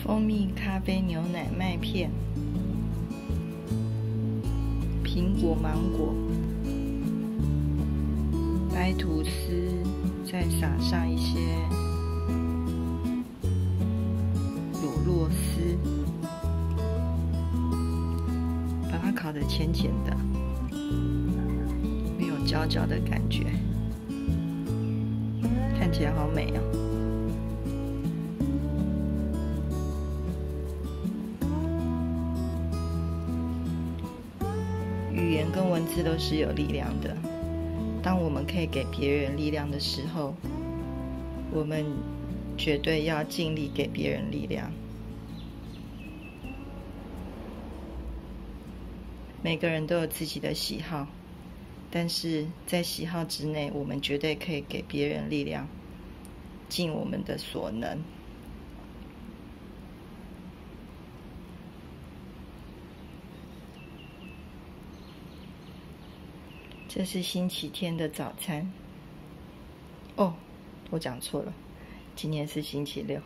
蜂蜜咖啡牛奶麦片，苹果芒果，白吐司，再撒上一些乳酪丝，把它烤得浅浅的，没有焦焦的感觉，看起来好美哦。语言跟文字都是有力量的。当我们可以给别人力量的时候，我们绝对要尽力给别人力量。每个人都有自己的喜好，但是在喜好之内，我们绝对可以给别人力量，尽我们的所能。这是星期天的早餐。哦，我讲错了，今天是星期六。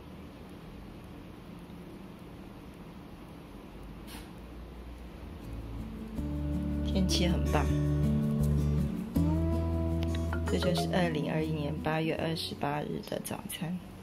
天气很棒。这就是2021年8月28日的早餐。